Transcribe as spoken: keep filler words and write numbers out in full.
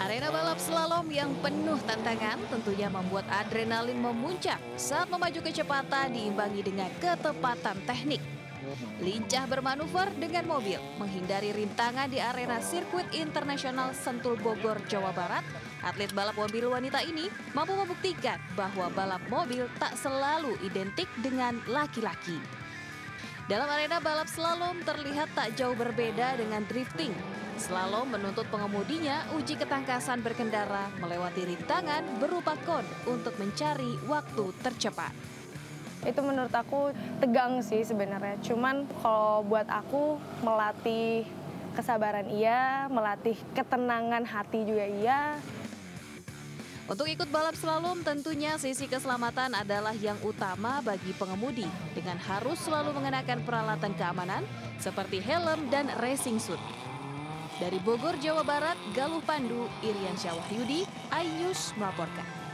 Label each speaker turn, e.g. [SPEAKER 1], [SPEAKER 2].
[SPEAKER 1] Arena balap slalom yang penuh tantangan tentunya membuat adrenalin memuncak saat memacu kecepatan diimbangi dengan ketepatan teknik. Lincah bermanuver dengan mobil, menghindari rintangan di arena sirkuit internasional Sentul Bogor, Jawa Barat, atlet balap mobil wanita ini mampu membuktikan bahwa balap mobil tak selalu identik dengan laki-laki. Dalam arena balap slalom terlihat tak jauh berbeda dengan drifting. Slalom menuntut pengemudinya uji ketangkasan berkendara melewati rintangan berupa kon untuk mencari waktu tercepat.
[SPEAKER 2] Itu menurut aku tegang sih sebenarnya. Cuman kalau buat aku melatih kesabaran iya, melatih ketenangan hati juga iya.
[SPEAKER 1] Untuk ikut balap slalom tentunya sisi keselamatan adalah yang utama bagi pengemudi dengan harus selalu mengenakan peralatan keamanan seperti helm dan racing suit. Dari Bogor, Jawa Barat, Galuh Pandu, Irian Syah Wahyudi, iNews melaporkan.